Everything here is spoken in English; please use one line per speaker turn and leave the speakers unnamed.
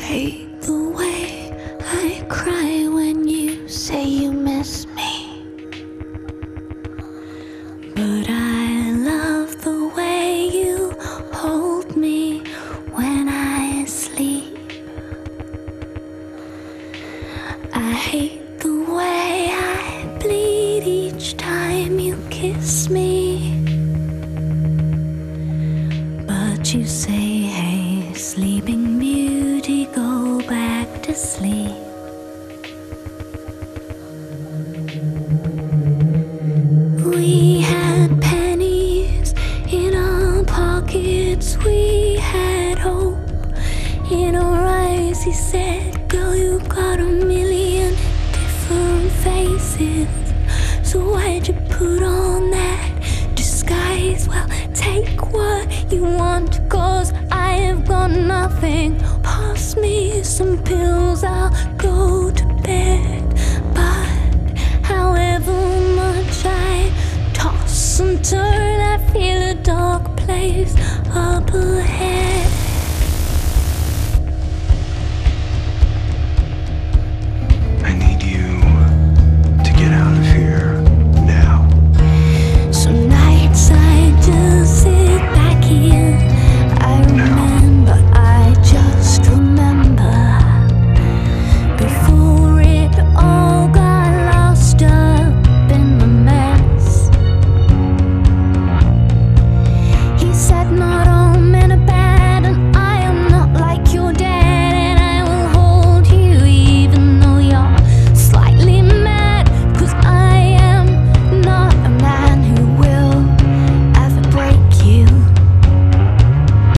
hate the way I cry when you say you miss me, but I love the way you hold me when I sleep. I hate the way I bleed each time you kiss me, but you say, hey, sleeping beauty, go back to sleep. We had pennies in our pockets, we had hope in our eyes. He said, girl, you got a million different faces, so why'd you put on that disguise? Well, take what you want, 'cause I have got nothing. Pass me some pills, I'll go to bed. But however much I toss and turn, I feel a dark place up ahead.